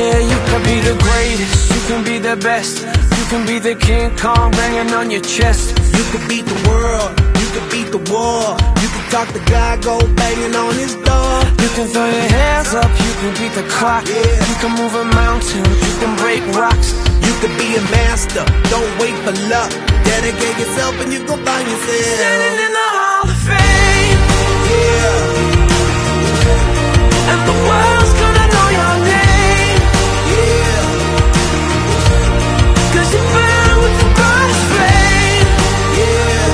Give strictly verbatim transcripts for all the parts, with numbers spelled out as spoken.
Yeah, you can be the greatest, you can be the best, you can be the King Kong banging on your chest. You can beat the world, you can beat the war, you can talk to God, go banging on his door. You can throw your hands up, you can beat the clock, yeah. You can move a mountain, you can break rocks. You can be a master, don't wait for luck. Dedicate yourself and you gon' find yourself standing in the Hall of Fame. Yeah. And the world's gonna know your name. Yeah. Cause you burn with the brightest flame. Yeah.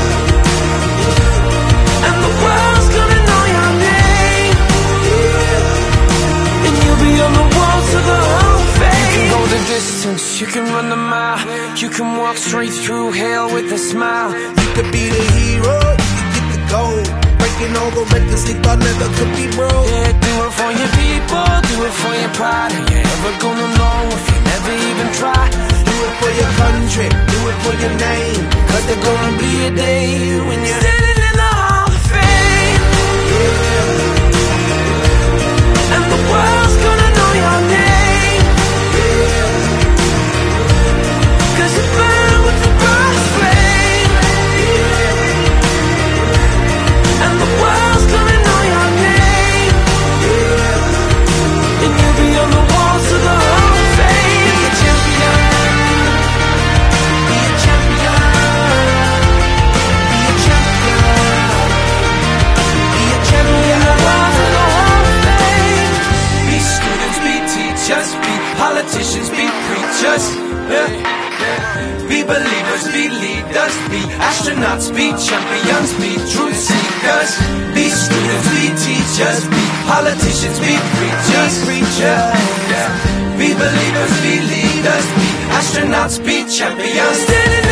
And the world's gonna know your name. Yeah. And you'll be on the walls of the Hall of Fame. You can go the distance, you can run the mile, you can walk straight through hell with a smile. You could be the hero, you can get the gold, breaking all the records they thought never could be broke. Yeah, do it for your people, do it for your pride. Are you ever gonna know if you never even try? Do it for your country, do it for your name, cause there's gonna be a day when you're standing in the Hall of Fame. Yeah. And the world's gonna know your name. Yeah. Cause you burn with the brightest flame. Yeah. And the world's gonna know your name. Yeah. And you'll be on the walls of the Hall of Fame. Be a champion, be a champion, be a champion, be a champion. The walls of the Hall of Fame. Be students, be teachers, be politicians, be preachers. Yeah. Be believers, be leaders, be astronauts, be champions, be truth seekers. Be students, be teachers, be politicians, be preachers, preachers. Yeah. Be believers, be leaders, be astronauts, be champions. Standing